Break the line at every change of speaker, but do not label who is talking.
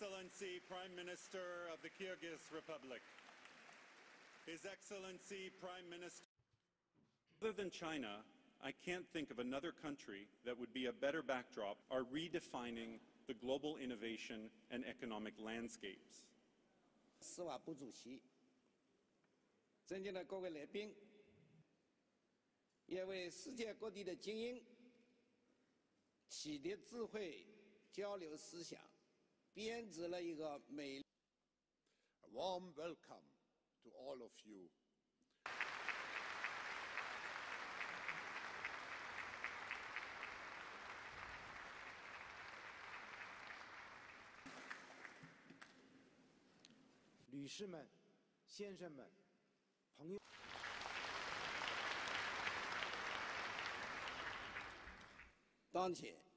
Excellency Prime Minister of the Kyrgyz Republic. His Excellency Prime Minister. Other than China, I can't think of another country that would be a better backdrop are redefining the global innovation and economic landscapes.
司法部主席，尊敬的各位来宾，也为世界各地的精英启迪智慧、交流思想，编织了一个美。
A warm welcome to all of you.
"女士们、先生们、朋友。
当前